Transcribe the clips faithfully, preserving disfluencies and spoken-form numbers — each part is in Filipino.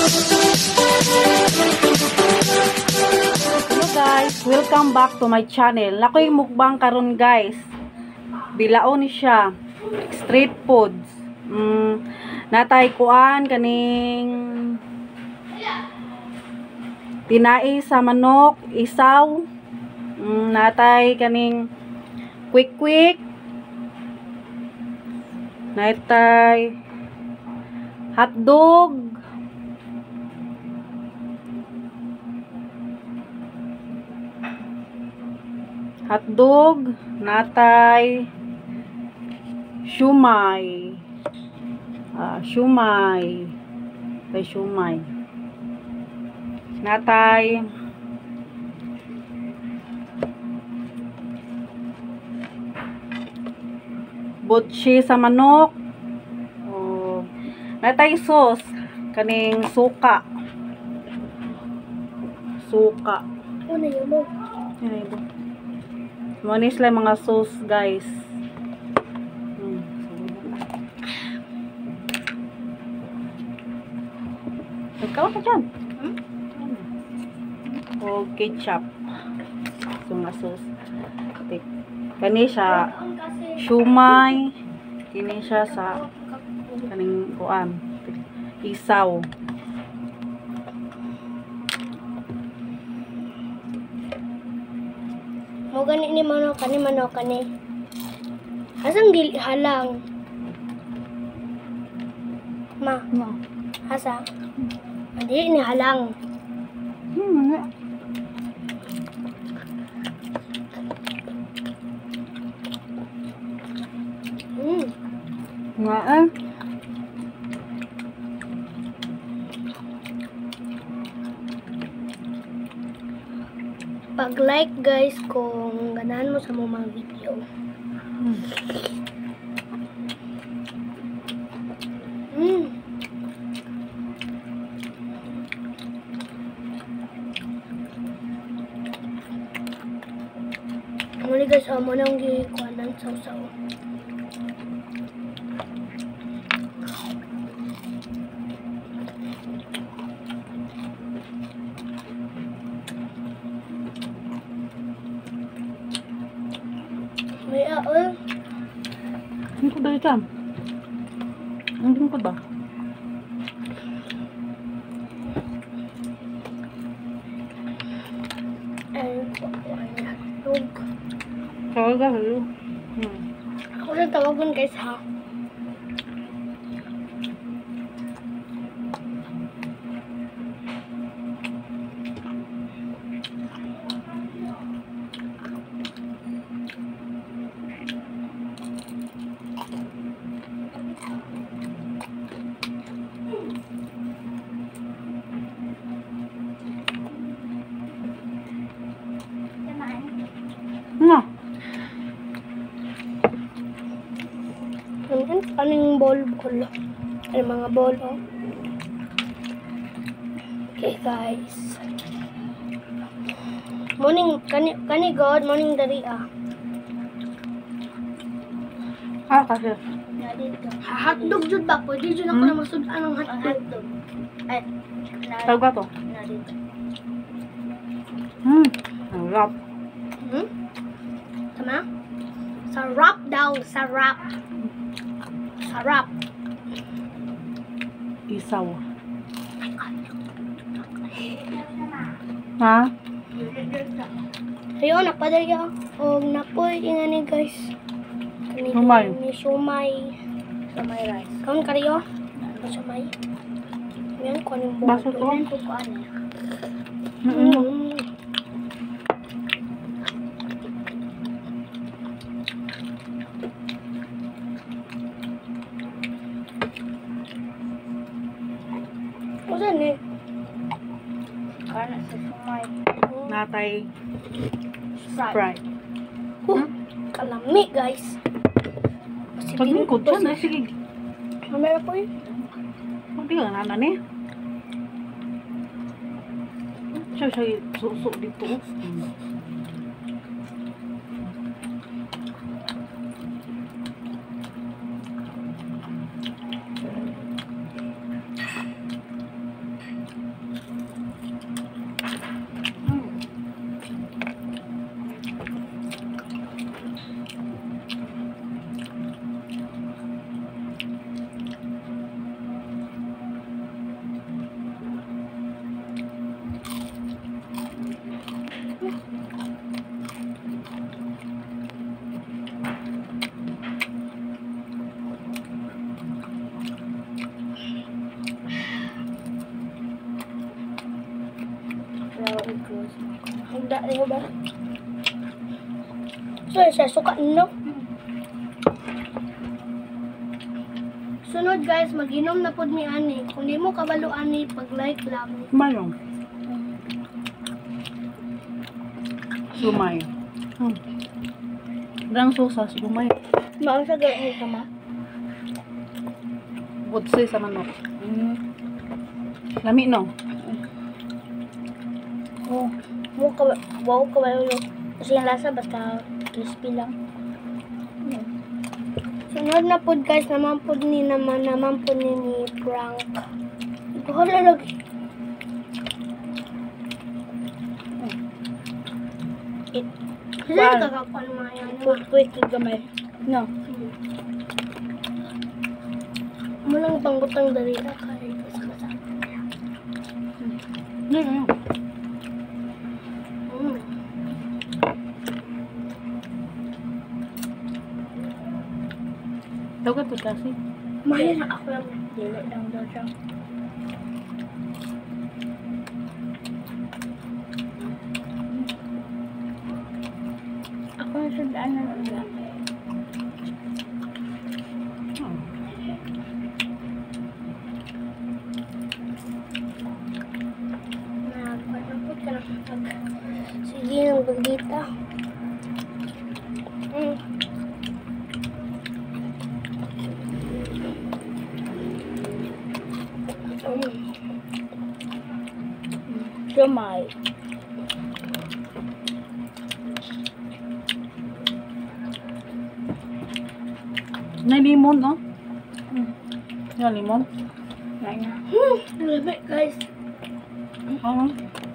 Hello guys, welcome back to my channel. Nakoy mukbang karon guys. Bilaon ni siya. Street foods. Mm, natay kuan kaning tinai sa manok, isaw. Mm, natay kaning quick quick. Natay hotdog. Hotdog, natay shumai. Ah, shumai. Natay shumai. Natay butchi sa manok. Oh, natay sauce kaning suka. Suka. Ano yun mo? Ano yun? Manis lang mga sauce guys. Hmm. Ikaw ka dyan. Hmm? O ketchup. So mga sauce. Kani siya shumai. Kini siya sa kaning kuan. Isaw. Mo gani ni manok kani manok kani. Asang dili halang. Ma, No. asa? Dili ni halang. Hmm. Hmm. Nga eh. Pag-like guys kung ganahan mo sa mga video. Hmm. Hmm. Muli guys, amo nang gikuanan saw-saw. May aol. Ang ko dali dyan. Ang ko ba? Ay, hotdog. Kawag ka halo. Hmm. Ako rin tawagan guys ha. Nga. Ano kaning ball ball? Ay mga ball oh. Okay guys. Morning kani kani god morning dari ah. Ah, kasi. Hotdog jud ba? Pwede jud ako na masud-an ang hotdog. Ay, Tawag ka to. Hmm. Ang rap. Hmm? Tama? Sarap daw, sarap. Sarap. Isaw. Ha? Ayun, napadali ako. O, napoy, nga ni guys. Kani Sumay. Ni sumay. Sumay rice. Kaun kariyo? Ano sumay? Yan, kung anong buwan. Baso to? Yan, kung kuan eh. Mm-mm. Mm. O, saan eh? Kana sa sumay. Natay Sprite. Sprite. Huh, kalami guys. Kasi Pagin ko dyan. Ay, sige. Mamaya po yun. Hindi ka nanan eh. Siya siya suso dito. Hmm. Handa rin ba? So, siya suka no? Sunod guys, mag-inom na pod mi ani. Kung di mo kabalo ani, pag-like lang. Mayong. Sumay. Hmm. Rang sosas, sumay. Maang sa gawin ka ma? Budse sa manok. Mm. Lami no? Oh, mo ka wow ka ba kasi yung lasa basta crispy lang. Mm. Sunod na pod guys, naman pod ni naman naman pod ni ni Frank. Hala lagi. It. Saan ka kapan mo yan? Food quick gamay. No. Mo lang panggutang dari ka kay kasama. Hindi, hindi. Mm. Daw ka to kasi. Mahal na ako lang. Dili lang daw siya. Ako na sa daan na lang. Hmm. Nagpapapot ka lang. Sige, nang bagdita. Mm. Sumay. Na limon, no? Hmm. Yung limon. Yan na. Hmm. Lamig guys. Oo.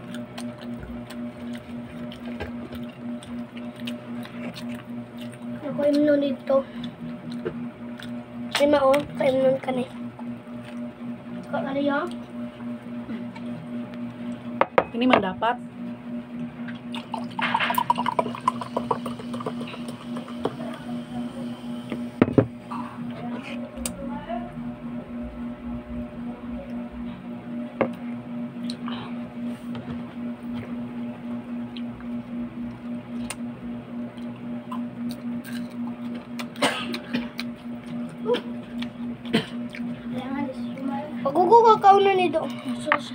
Ako imnon dito. Lima o. Kaimnon ka na. Kakaliyo. Ini man dapat. Pagugo ka kauna nito. Sus.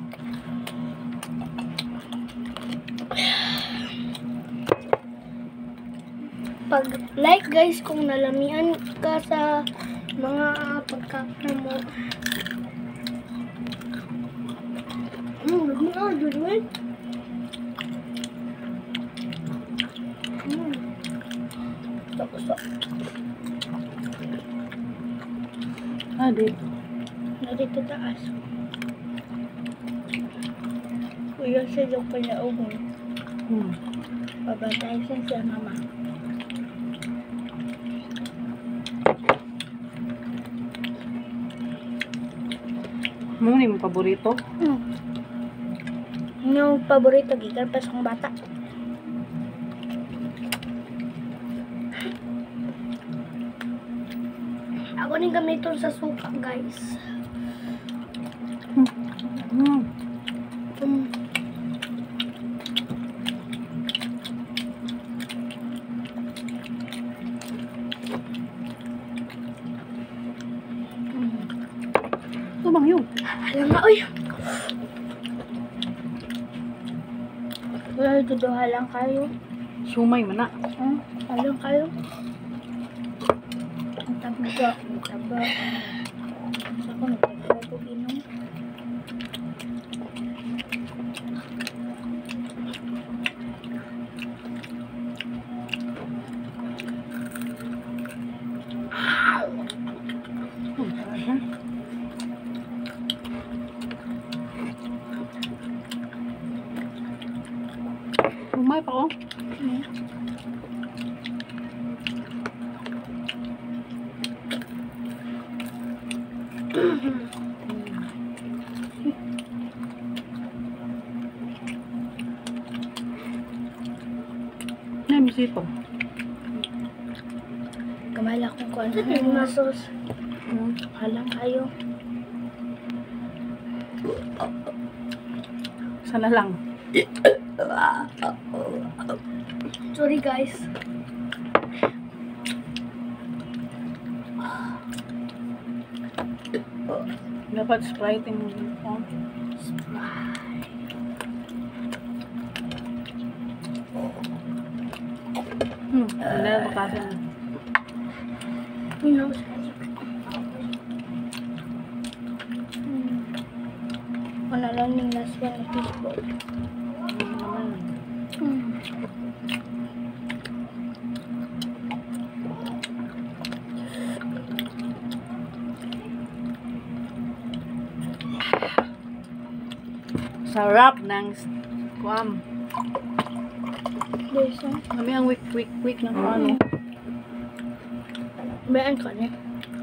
Pag like guys kung nalamian ka sa mga pagkain mo. Hmm, lagi na dudwin. Hmm. Tapos to. Ah, di. Narito taas. Kuya siya yung palaubon. Hmm. Babantay siya sa mama. Mo ni mo paborito? Hmm. Yung paborito gigal pa sa bata. Ako ning gamiton sa suka, guys. Hmm. Mm. Ito bang yun? Alam nga, uy! Wala, duduha lang kayo. Sumay man na. Hmm? Alam kayo. Ang tabaga. Ang taba. Sa ako, nagtatawa ko inom. Hmm, talaga. Sumay pa ko. Hmm? Yan, misito. Kamala kung kung ano yung masos. Hmm. Halang kayo. Sana lang. Sorry guys. Dapat Sprite mo dito. Hmm, hindi na bakasan. Who knows? Hmm. Wala lang yung last one ng fishbowl. Hmm. Sarap ng kuam. There's some. Kami ang week week week ng ano. Bayan ka niya.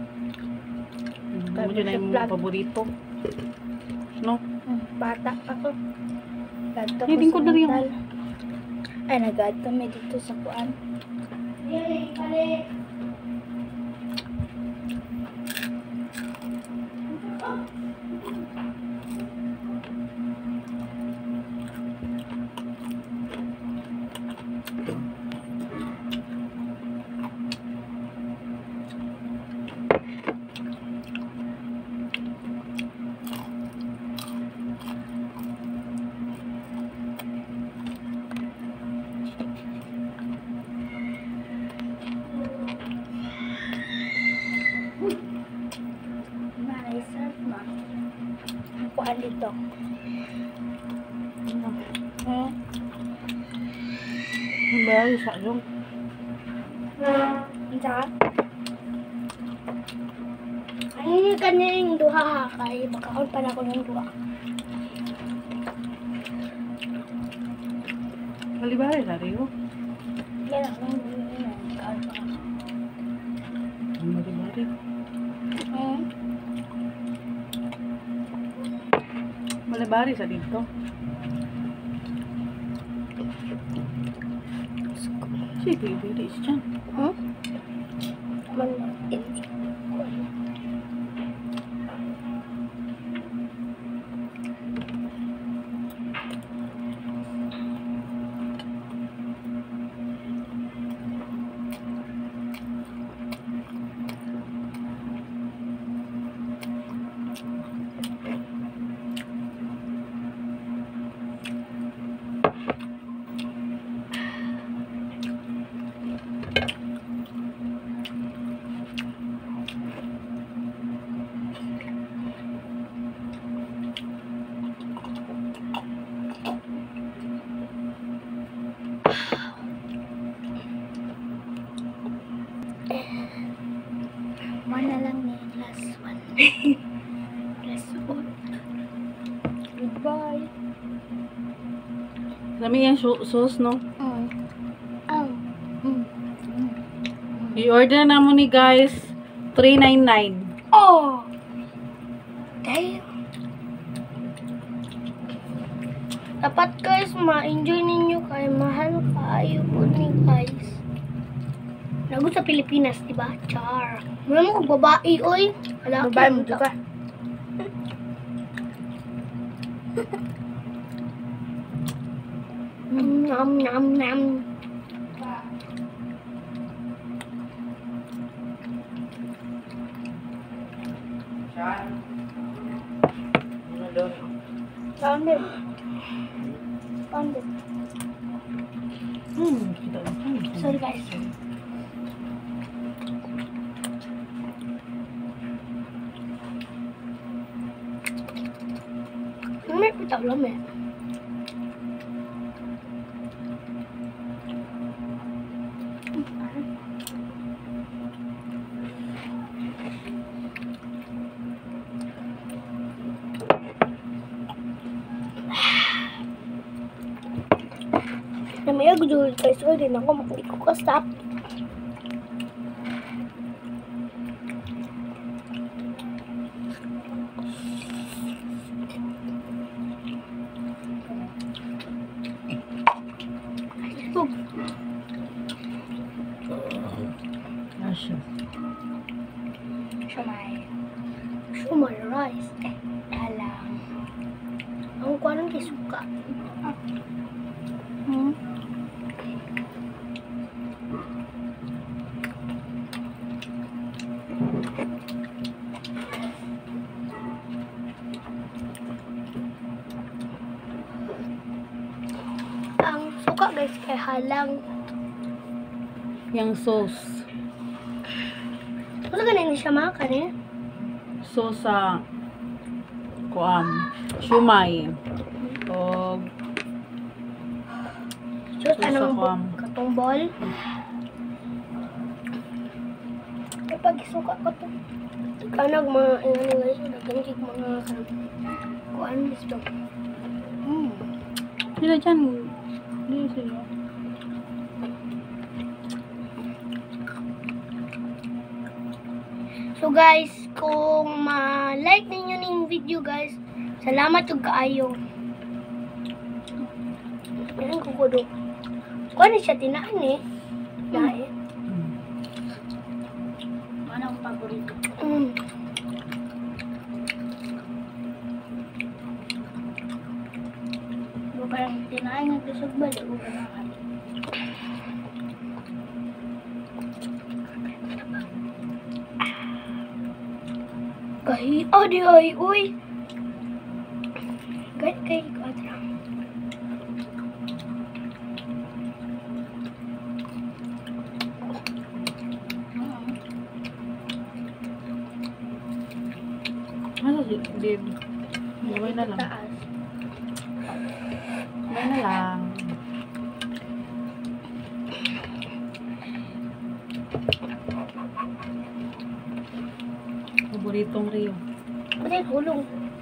Ano dyan ay mga paborito. No? Bata ako. Gadto ko Hindi ko sa na rin mental. Ay, nagad kami dito sa kuan. Kuan dito. Eh. Ang bayari sa yung. Isa. Ay, kanin duha ha kay makaon pa na ako ng duha. Malibari na rin yun. Yan ako ng duha. Makaon pa ako. Malibari. Hmm? Malibari sa dito. Sige, bilis dyan. Hmm? Man, one na lang ni last one. Last one. Goodbye. Lami yung sauce, no? Mm. Oh. Mm. Mm. I-order na mo ni guys. three ninety-nine. Oh! Damn. Dapat guys, ma-enjoy ninyo kay mahal kayo po ni guys. Lago sa Pilipinas, diba? Char. Wala mo kong babae, oy. Wala babae mo ka. Nam, nam, nam. Found it. Found it. Hmm, kita lang. Sorry guys. May pitaw lang eh. Namaya gujul guys, so din ako makikita ko ka-stop. Asya. Shumay. Shumay rice. Eh, alam. Ang kuha ng suka. Hmm. Ang suka guys kay halang. Yang sauce. Ano ganin siya mga kanin? Sauce sa kuam. Shumay. O Diyos, Sauce anong sa kuam. katumbol? Kapag suka ko to. Kanag mga, ano guys, nagkanikig mga kanag. Kuan gusto. Hmm. sila dyan. Hindi sila. So guys, kung ma-like ninyo ning video guys, salamat yung kaayo. Yan ko ko do. Kung ano siya tinaan eh. Dahil. Ano ang paborito? Mm. Bukan ang tinaan ng lusog balik. Bukan ang hali. Kahi, oh di ay, uy. Kahit kay ikaw Ano si Dib? Gawin na lang. taas. Gawin na lang. Paboritong Rio. Pati hulong.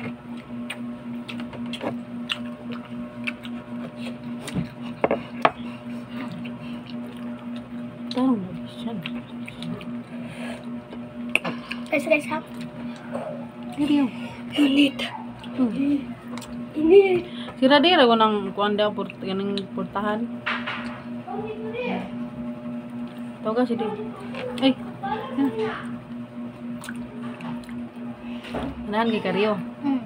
Tarong na ba siya? Guys, guys, ha? Rio. Init. Hmm. Init. Sira di rago ng kuan daw port ganing portahan. Toga si Dib. Ay. Nahan kay ka Rio. Hmm.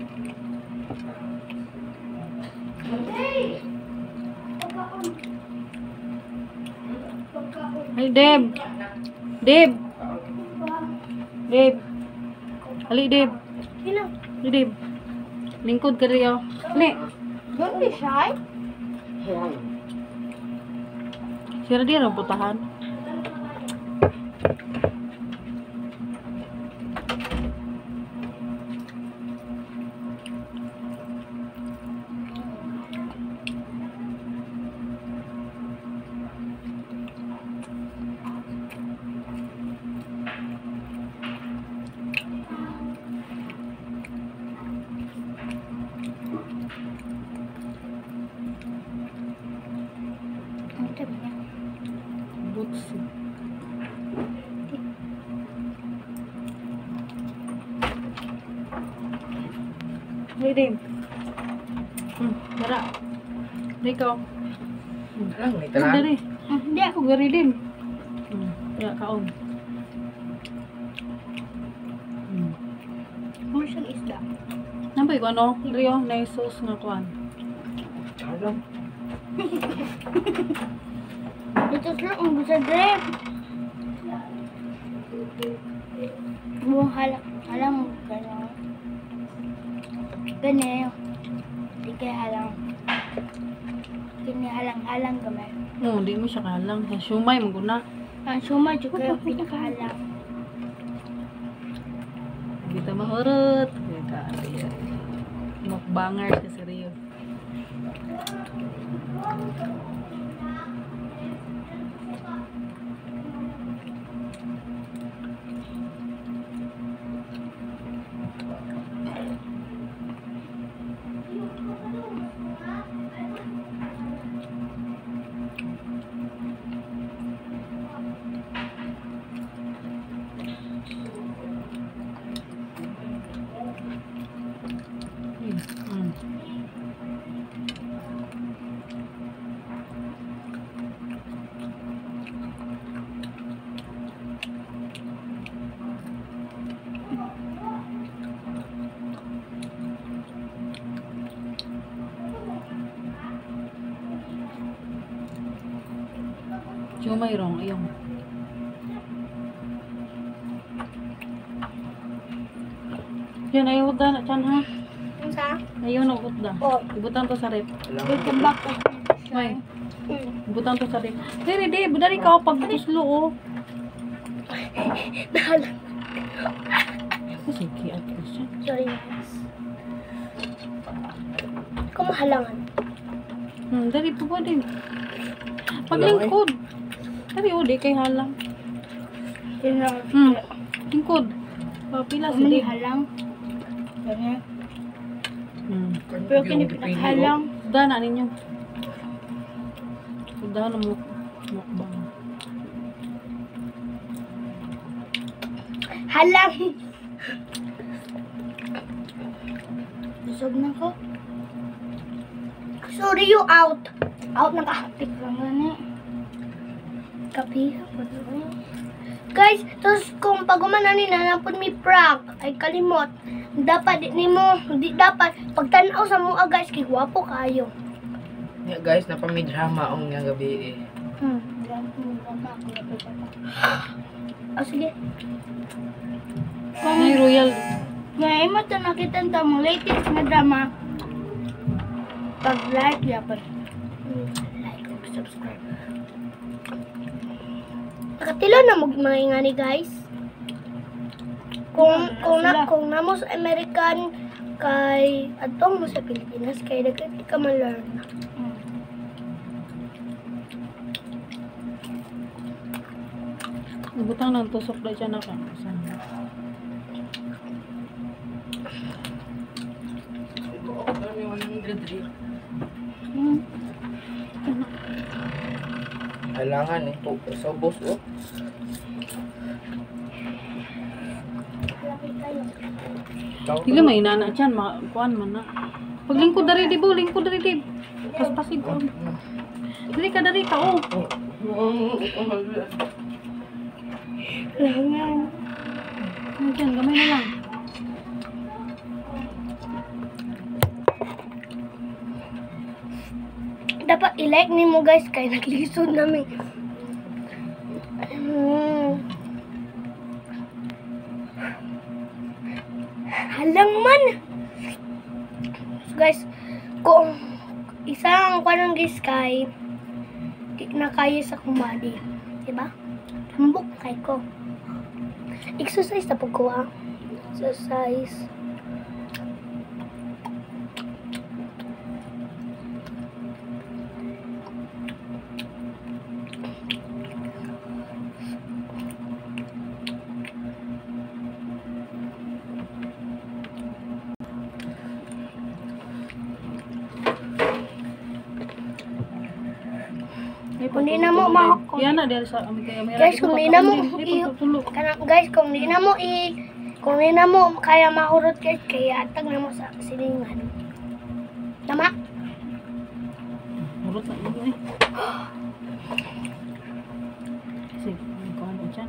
Ay Deb. Deb. Deb. Ali Deb. Sino? Ali Deb. Lingkod ka Rio. Ali. Don't be shy. Sira di rago portahan. Ang tabi niya. Butsi. Hey, Dave. Hmm, dara. Dito. Hmm, Lang, may ah, tanan. dari. Hmm, Hindi ako. Ako gari din. Hmm, ya kaon. Hmm. Mo siyang isda. Nampay ko ano? Rio, na yung sauce nga kuan. Alam. Dito sila ang gusto drip. Mo halang halang mo gano'n. Ganyan. Di kaya halang. Kini halang-halang gamay. Oh, di mo siya kalang. Sa shumay mo guna. Ang suma juga yung pinakahalang. Kita mahurot. Kita Rio. Mukbanger siya si Rio. Hmm. Siomay rong, ayaw. Yan, ayaw da na chan ha. Ano sa? Ayaw na ukot da. Oh. Ibutan to sa rep. Welcome back. May, Mm. ibutan to sa rep. Dere, di, budari ka pag tuslo oh. Nahala. Kasi kiat ko siya. Sorry guys. Kumahalangan. Hmm, dari po po din. Paglingkod. Dari o, di kay halang. Hmm, lingkod. Papila sa di. halang. Ganyan. Hmm. Pero kini pinakahalang. Suda na ninyo. Suda na mo. Mukbang. Halang. Busog na ko. Sorry, you out. Out na kahapit lang gani. Kapi. Guys, tapos kung pagumanan ni nanapod mi prank, ay kalimot. Dapat di nimo, di dapat pagtanaw sa mua guys, kay gwapo kayo. Yeah, guys, napami drama ang nga gabi eh. Hmm, drama ako na pagkata. Oh, sige. May royal. Ngayon mo ito nakita nito mo latest na drama. Pag-like, dapat. Like and subscribe. Nakatilo na mo mga ingani guys. Kung kung na kung na mo sa American kay atong mo sa Pilipinas kay daghan ka ma-learn. Nabutang ng tusok na siya na ka. Hmm. Kailangan eh. Oh, sa boss oh. Dili may nana dyan, kuan man na. Paglingkod dari di bo, lingkod dari di. Paspasin ko. Dili ka dari ka oh. Langan. Ano dyan, gamay na lang. Dapat i-like ni mo guys kay naglisod namin. Hmm. Halang man. So guys, kung isang kwanang guys kay di na kaya sa kumbadi. Diba? Tambok kay ko. Exercise na po ko ah. Exercise. Kung di na mo ma- Yan na dahil sa amin kay Amira. Guys, kung di na mo i- Tulog. kana- guys, kung di na mo i kung di na mo kaya mahurot guys, kaya atag na mo sa silingan. Tama? Murot na yun eh. Kasi, kuhan ko dyan.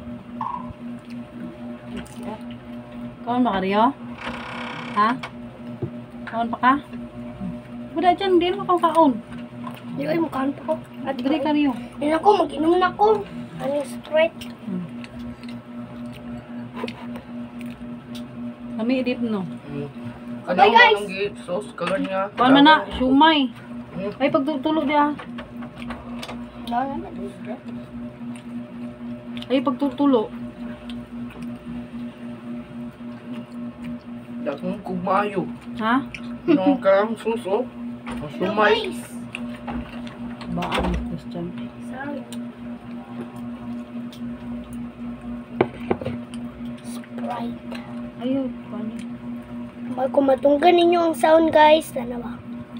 Kuhan ba ka Rio? Ha? Kuhan pa ka? Bada dyan, di naman kang kaon. Di ko mukhaan pa ko. At Dili ka Rio. Di na ko, mag-inom na ko. Ano yung straight? Hmm. Kami edit no. Kadang Okay, guys. anong gate sauce kagan nga. Kuhan man na, siumay. Ay, pagtutulog di ah. No, no, no. Ay, pagtutulog. Dakong kugmayo. Ha? Nung karang suso. Ang sumay. Guys. Baan question. Sorry. Sprite. Ayaw, paano? Kung matunggan ninyo ang sound guys, dalawa.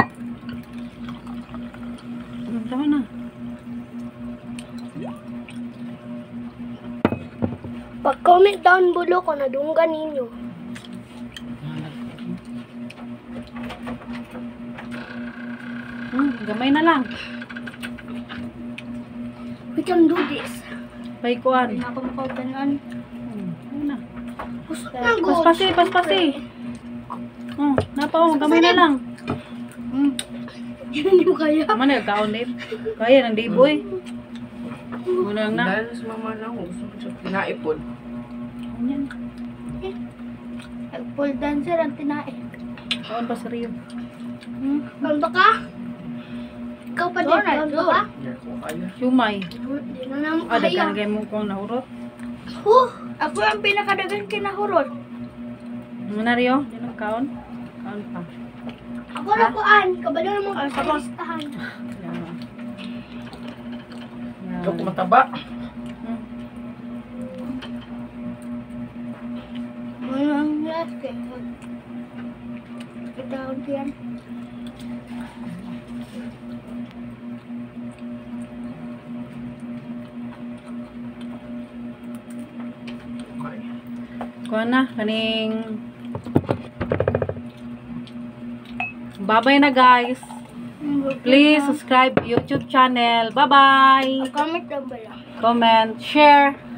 Hmm, tama na. Pag-comment down below kung nadunggan ninyo. Hmm, gamay na lang. We can do this. Pay kuan. Ako makaupanan. Hmm, ano na. Gusto na good. Paspasi, paspasi. Oh, napaw, gamay na lang. Hmm, Hindi mo kaya. tama na, kaon din. Kaya ng diboy. Muna na. Dahil sa mama na ako. Gusto ko siya tinaipon. Yan. Pole dancer ang tinae. Kaon pa sa Rio. Hmm? Kaon ba ka? Ikaw pa din, kaon ba ka? Yan ko kayo. Siumay. Di na naman Ah, kayo. dagkan kay mo kong nahurot. Huh! Ako ang pinakadagan kinahurot. Muna Rio. Yan ang kaon. Kaon pa. Ako na kuan. Kabalo na mong listahan. Yan. Ikaw ko mataba. Hmm. Ano ang last eh? Kita ko diyan. Kuha na. Kaning... Bye-bye na guys. Please subscribe YouTube channel. Bye-bye. Comment down below. Comment, share.